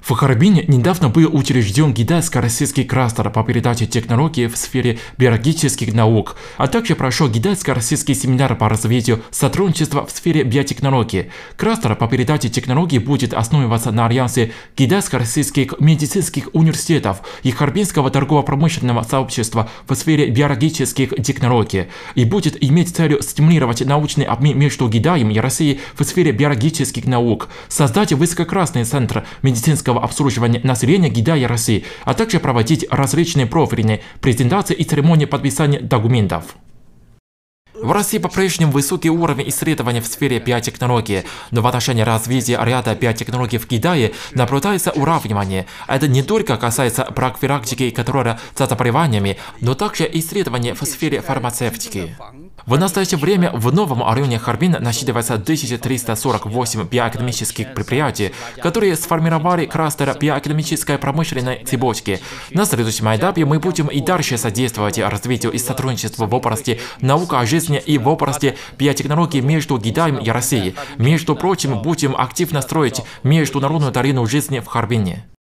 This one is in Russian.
В Харбине недавно был учрежден китайско-российский кластер по передаче технологий в сфере биологических наук, а также прошел китайско-российский семинар по развитию сотрудничества в сфере биотехнологий. Кластер по передаче технологий будет основываться на альянсе китайско-российских медицинских университетов и Харбинского торгово-промышленного сообщества в сфере биологических технологий и будет иметь целью стимулировать научный обмен между Китаем и Россией в сфере биологических наук, создать высококлассный центр медицинского обслуживания населения Китая и России, а также проводить различные профильные презентации и церемонии подписания документов. В России по-прежнему высокий уровень исследований в сфере биотехнологии, но в отношении развития ряда биотехнологий в Китае наблюдается уравнивание. Это не только касается профилактики и контроля за заболеваниями, но также исследований в сфере фармацевтики. В настоящее время в новом районе Харбин насчитывается 1348 биоэкономических предприятий, которые сформировали кластер биоэкономической промышленной цепочки. На следующем этапе мы будем и дальше содействовать развитию и сотрудничеству в области науки о жизни и в области биотехнологий между Китаем и Россией. Между прочим, будем активно строить международную арену жизни в Харбине.